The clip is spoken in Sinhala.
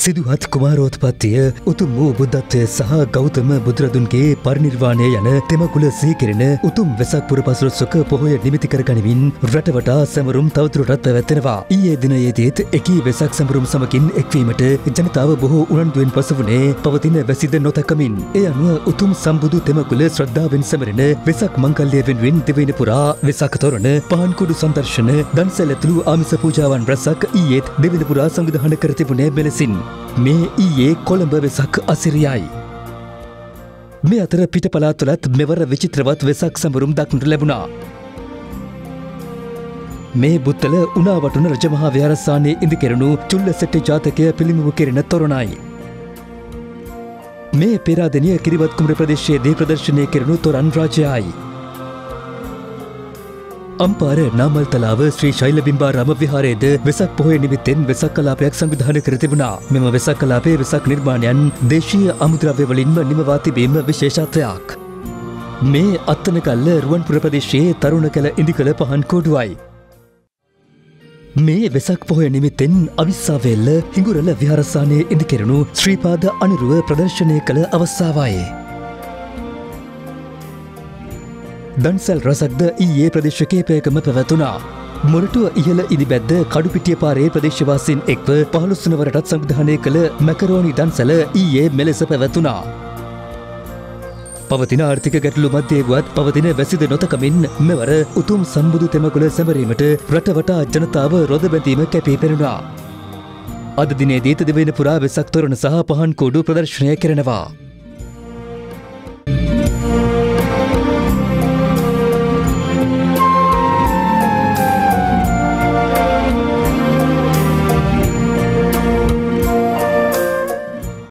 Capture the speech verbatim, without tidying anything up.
සිදුහත් කුමාරෝත්පත්තිය උතුම් වූ බුද්ධත්වය සහ ගෞතම බුදුරදුන්ගේ පරිනිර්වාණය යන තෙමකුල සිහි කෙරෙන උතුම් වෙසක් පුර පසළොස්වක පොහොය නිමිති කර ගනිමින් රටවටා සැමරුම් තවදුරටත් පැවැත්වෙනවා. ඊයේ දිනයේදීත් එකී වෙසක් සැමරුම් සමගින් එක්වීමට ජනතාව බොහෝ උනන්දුවෙන් පසුවුණේ පවතින වැසිද නොතකමින්. ඒ අනුව උතුම් සම්බුදු තෙමකුල ශ්‍රද්ධාවෙන් සැමරෙන වෙසක් මංගල්‍ය වෙනුවෙන් දෙවයින පුරා වෙසක් තොරණ පහන්කුඩු සම්දර්ශන දන්සැල ඇතුළු ආමිස පූජාවන් රැසක් ඊයේත් දෙවන පුරා සංවිධානය කර තිබුණේ මෙලෙසින්. මේ ඊයේ කොළඹ වෙසක් අසිරියයි. මේ අතර පිට පළාත්වලත් මෙවර විචිත්‍රවත් වෙසක් සැමරුම් දක්නට ලැබුණා. මේ බුත්තල උනාවටුන රජමහා විහාරස්ථානයේ ඉදිකෙරුණු චුල්ලසෙට්ටි ජාතකය පිළිඹු කෙරෙන තොරණයි. මේ පෙරාදෙණිය කිරිවත් කුමර ප්‍රදේශයේදී ප්‍රදර්ශනය කෙරුණු තොරන් රාජ්‍යයයි. අම්පාර නාමල්තලාව ශ්‍රී ශෛලබිම්බාරාම විහාරයේද වෙසක් පොහොය නිමිත්තෙන් වෙසක් කලාපයක් සංවිධානය කර තිබුණා. මෙම වෙසක් කලාපයේ වෙසක් නිර්මාණයන් දේශීය අමුද්‍රව්‍ය වලින්ම නිමවා තිබීම විශේෂත්වයක්. මේ අත්තනකල්ල රුවන්පුර ප්‍රදේශයේ තරුණකැල ඉදිකළ පහන් කෝඩුවයි. මේ වෙසක් පොහොය නිමිත්තෙන් අවිස්සාවේල්ල හිඟුරල විහාරස්ථානයේ ඉදිකෙරුණු ශ්‍රීපාද අනුරුව ප්‍රදර්ශනය කළ අවස්ථාවයි. දන්සැල් රසක්ද ඊයේ ප්‍රදේශ කීපයකම පැවැතුණා. මොරටුව ඉහළ ඉදිබැද්ද කඩුපිටිය පාරේ ප්‍රදේශවාසීන් එක්ව පහළොස් වන වරටත් සංවිධානය කළ මැකරෝනි දන්සැල ඊයේ මෙලෙස පැවැතුණා. පවතින ආර්ථික ගැටලු මැද්දේ වුවත් පවතින වැසිද නොතකමින් මෙවර උතුම් සම්බුදු තෙමකුල සැමරීමට රටවටා ජනතාව රොද බැඳීම කැපී පෙනුණා. අද දිනේදීත් දෙවයින පුරා වෙසක් තොරණ සහ පහන් කෝඩු ප්‍රදර්ශනය කෙරෙනවා.